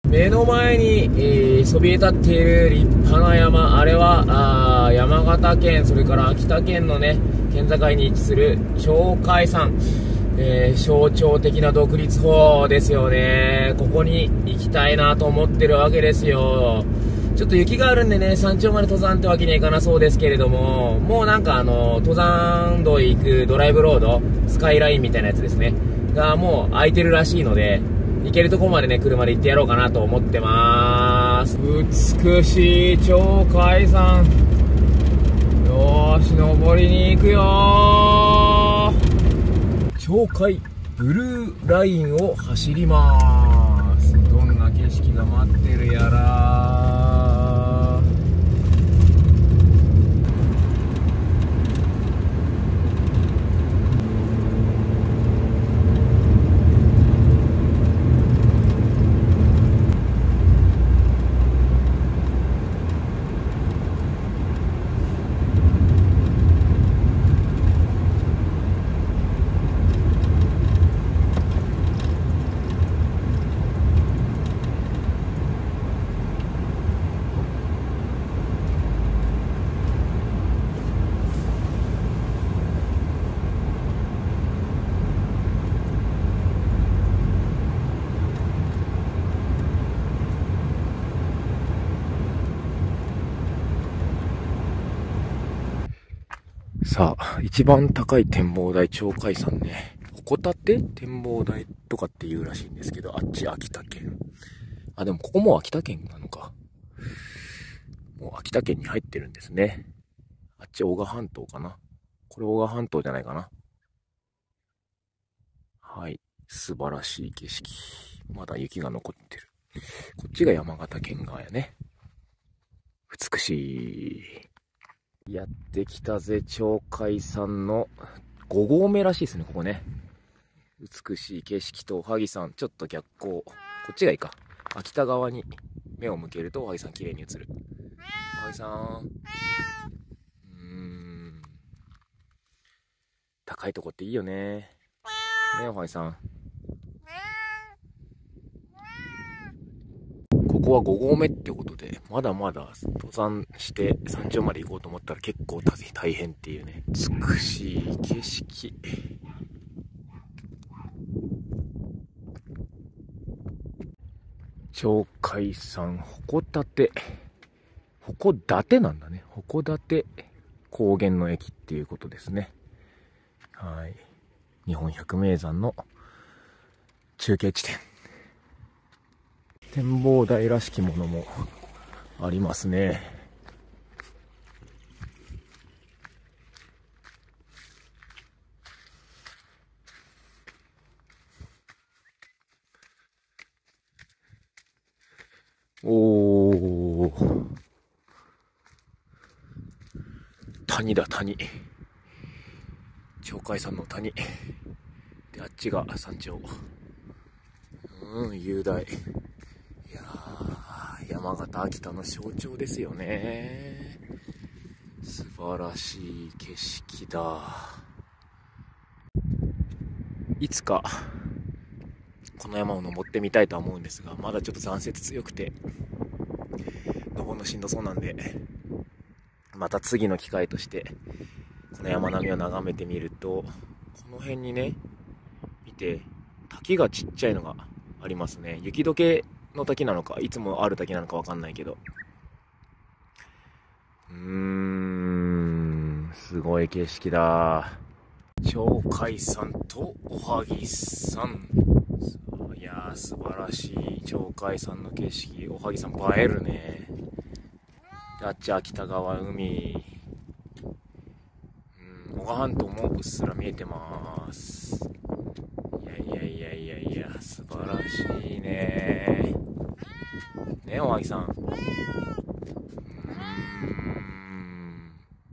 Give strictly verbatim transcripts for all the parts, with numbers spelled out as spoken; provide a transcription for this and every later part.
目の前に、えー、そびえ立っている立派な山、あれはあ山形県、それから秋田県のね、県境に位置する鳥海山、えー、象徴的な独立峰ですよね。ここに行きたいなと思ってるわけですよ。ちょっと雪があるんでね、山頂まで登山ってわけにはいかなそうですけれども、もうなんかあの、登山道へ行くドライブロード、スカイラインみたいなやつですね、がもう空いてるらしいので、行けるとこまでね、車で行ってやろうかなと思ってまーす。美しい鳥海山。よーし、登りに行くよー。鳥海ブルーラインを走りまーす。どんな景色が待ってるやらー。さあ、一番高い展望台、鳥海山ね。鉾立展望台とかって言うらしいんですけど、あっち秋田県。あ、でもここも秋田県なのか。もう秋田県に入ってるんですね。あっち男鹿半島かな。これ男鹿半島じゃないかな。はい。素晴らしい景色。まだ雪が残ってる。こっちが山形県側やね。美しい。やってきたぜ、鳥海山のご合目らしいですね、ここね。美しい景色とおはぎさん、ちょっと逆光。こっちがいいか。秋田側に目を向けるとおはぎさん綺麗に映る。おはぎさん。うーん。高いとこっていいよね。ねえ、おはぎさん。ここはご合目ってことで、まだまだ登山して山頂まで行こうと思ったら結構大変っていうね。美しい景色。鳥海山鉾立。鉾立なんだね。鉾立高原の駅っていうことですね。はい。日本百名山の中継地点。展望台らしきものもありますね。おー。谷だ、谷。鳥海山の谷。で、あっちが山頂。うん、雄大。いやー、山形、秋田の象徴ですよね。素晴らしい景色だ。いつか、この山を登ってみたいとは思うんですが、まだちょっと残雪強くて、登るのしんどそうなんで、また次の機会として、この山並みを眺めてみると、この辺にね、見て、滝がちっちゃいのがありますね。雪解けの滝なのか、いつもある滝なのかわかんないけど。うーん、すごい景色だ。鳥海山とおはぎ山。いやー、素晴らしい鳥海山の景色。おはぎ山映えるね。あっち秋田川海。うん、男鹿半島もうっすら見えてます。いやいやいやいやいや、素晴らしいね。ねえ、おはぎさん。うーん。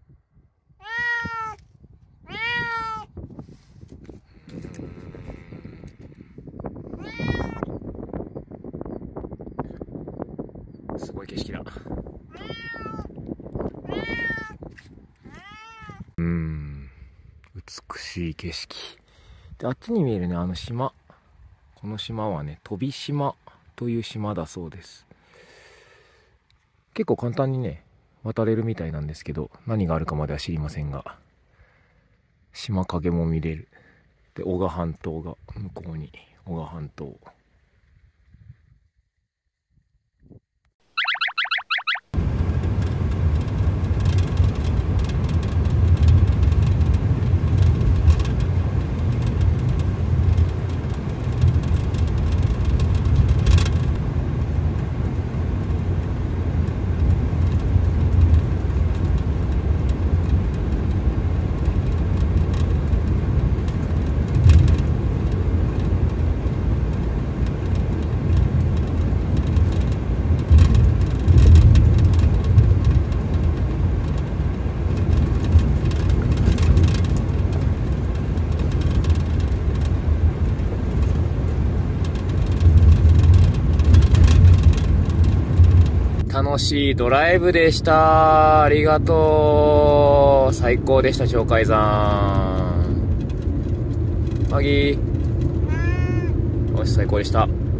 すごい景色だ。うーん。美しい景色。で、あっちに見えるね、あの島。この島はね、飛島っという島だそうです。結構簡単にね渡れるみたいなんですけど、何があるかまでは知りませんが、島影も見れる。で男鹿半島が向こうに、男鹿半島。楽しいドライブでした。ありがとう。最高でした、鳥海山。マギー。よし、最高でした。